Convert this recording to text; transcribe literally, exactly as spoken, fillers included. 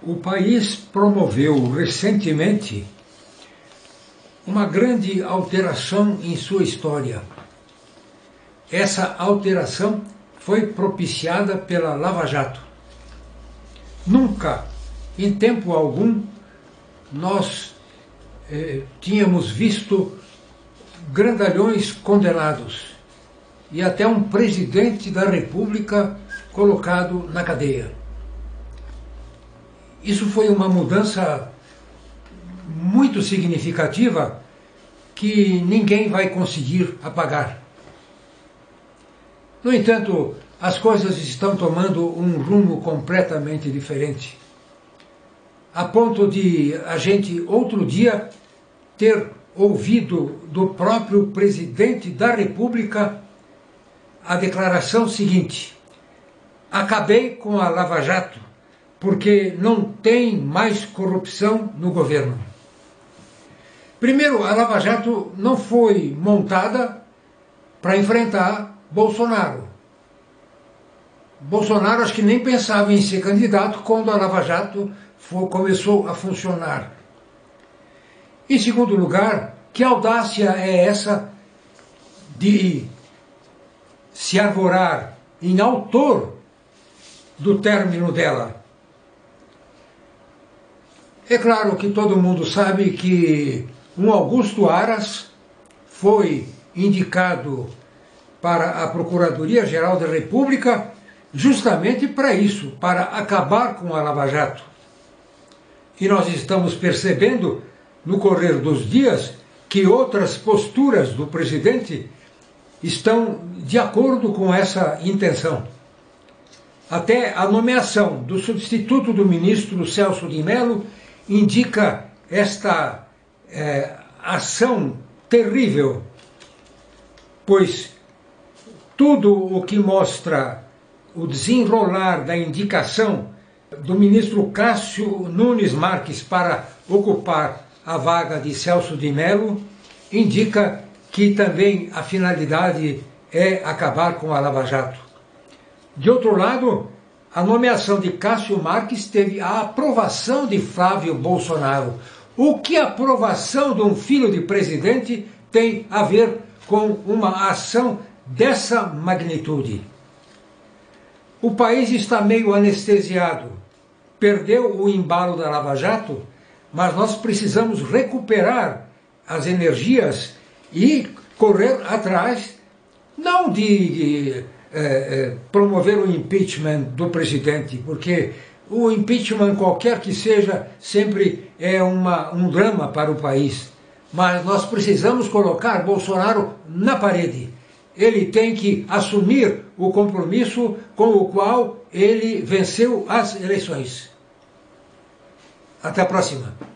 O país promoveu recentemente uma grande alteração em sua história. Essa alteração foi propiciada pela Lava Jato. Nunca, em tempo algum, nós eh, tínhamos visto grandalhões condenados e até um presidente da República colocado na cadeia. Isso foi uma mudança muito significativa que ninguém vai conseguir apagar. No entanto, as coisas estão tomando um rumo completamente diferente, a ponto de a gente, outro dia, ter ouvido do próprio presidente da República a declaração seguinte: acabei com a Lava Jato porque não tem mais corrupção no governo. Primeiro, a Lava Jato não foi montada para enfrentar Bolsonaro. Bolsonaro acho que nem pensava em ser candidato quando a Lava Jato for, começou a funcionar. Em segundo lugar, que audácia é essa de se arvorar em autor do término dela? É claro que todo mundo sabe que um Augusto Aras foi indicado para a Procuradoria-Geral da República justamente para isso, para acabar com a Lava Jato. E nós estamos percebendo, no correr dos dias, que outras posturas do presidente estão de acordo com essa intenção. Até a nomeação do substituto do ministro Celso de Mello indica esta é, ação terrível, pois tudo o que mostra o desenrolar da indicação do ministro Cássio Nunes Marques para ocupar a vaga de Celso de Mello indica que também a finalidade é acabar com a Lava Jato. De outro lado, a nomeação de Cássio Marques teve a aprovação de Flávio Bolsonaro. O que a aprovação de um filho de presidente tem a ver com uma ação dessa magnitude? O país está meio anestesiado, perdeu o embalo da Lava Jato, mas nós precisamos recuperar as energias e correr atrás, não de É, é, promover o impeachment do presidente, porque o impeachment, qualquer que seja, sempre é uma, um drama para o país. Mas nós precisamos colocar Bolsonaro na parede. Ele tem que assumir o compromisso com o qual ele venceu as eleições. Até a próxima.